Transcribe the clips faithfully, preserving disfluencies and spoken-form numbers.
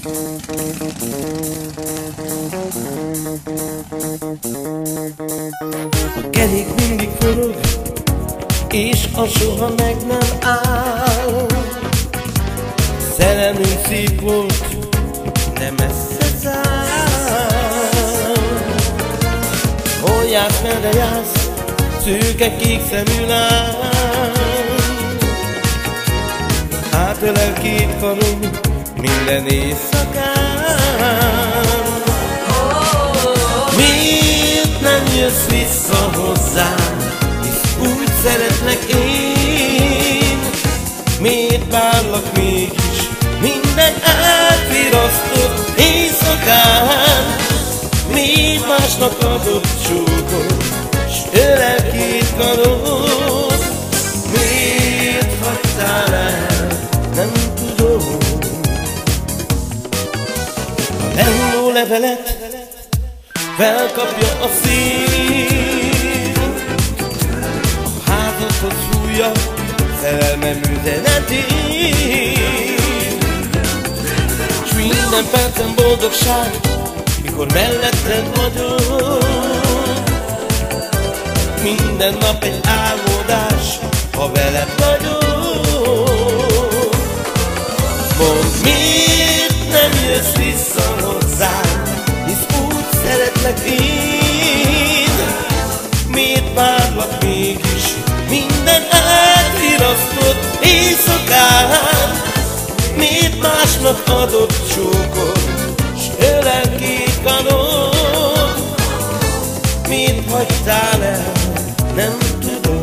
A kerék mindig forog, és a soha meg nem áll. Szerelmünk szép volt, de messze száll. Hol jársz, merre jársz, szőke kék szemű lány? Átölel két karom minden éjszakán. Miért nem jössz vissza hozzám, hisz úgy szeretlek én? Miért várlak mégis minden elvirasztott éjszakán? Miért másnak adott csókot, s ölel két karod? Miért hagytál el, nem tudom. A lehulló levelet felkapja a szív, a házadhoz fújja szerelmem üzenetét. S minden percen boldogság, mikor melletted vagyok. Minden nap egy álmodás, ha veled vagyok. Mondd, miért nem jössz vissza hozzám, hisz úgy szeretlek én. Miért várlak mégis minden elvirasztott éjszakán? Miért másnak adott csókot, s ölel két karod? Miért hagytál el, nem tudom.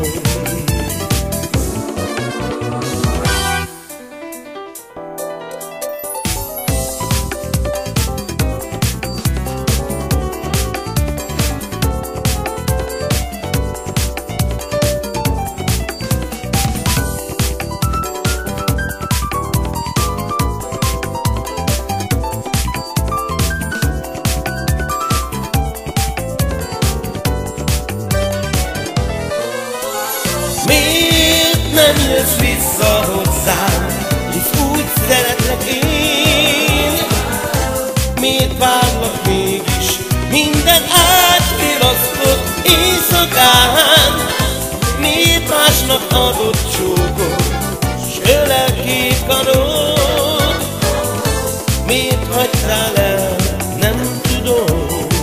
Miért nem jössz vissza hozzám, hisz úgy szeretlek én? Miért várlak mégis minden átvirasztott éjszakán? Miért másnak adott csókot, s ölel két karod? Miért hagytál el, nem tudom.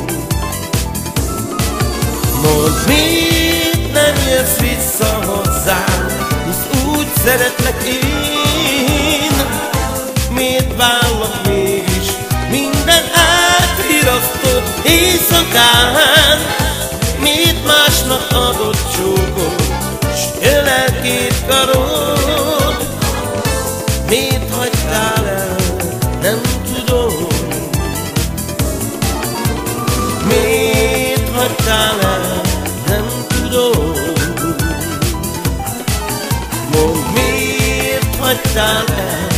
Mondd, miért nem jössz vissza hozzám, hisz úgy szeretlek én? Miért várlak mégis minden átvirasztott éjszakán? Miért másnak adott csókot, s ölel két karod? Miért hagytál el, nem tudom. Miért hagytál el, nem tudom. Mondd, miért hagytál el,